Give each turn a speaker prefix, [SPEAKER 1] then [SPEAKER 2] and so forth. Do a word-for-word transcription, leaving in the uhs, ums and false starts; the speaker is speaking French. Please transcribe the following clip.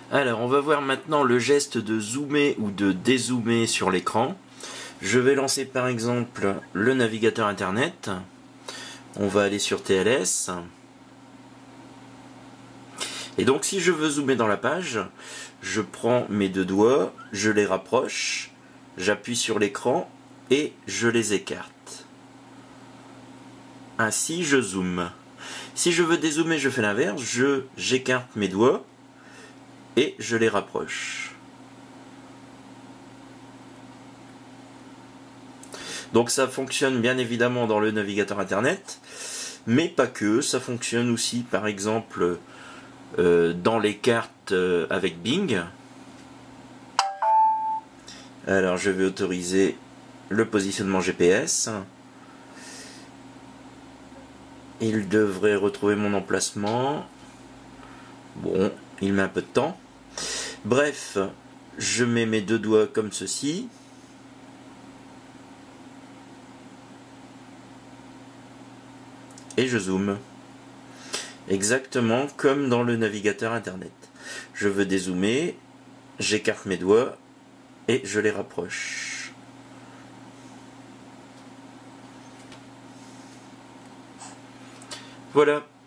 [SPEAKER 1] Alors, on va voir maintenant le geste de zoomer ou de dézoomer sur l'écran. Je vais lancer par exemple le navigateur internet. On va aller sur T L S. Et donc si je veux zoomer dans la page, je prends mes deux doigts, je les rapproche, j'appuie sur l'écran et je les écarte. Ainsi je zoome. Si je veux dézoomer, je fais l'inverse, je j'écarte mes doigts et je les rapproche. Donc ça fonctionne bien évidemment dans le navigateur internet, mais pas que, ça fonctionne aussi par exemple euh, dans les cartes euh, avec Bing. Alors je vais autoriser le positionnement G P S. Il devrait retrouver mon emplacement. Bon, il met un peu de temps. Bref, je mets mes deux doigts comme ceci. Et je zoome. Exactement comme dans le navigateur internet. Je veux dézoomer, j'écarte mes doigts et je les rapproche. Voilà.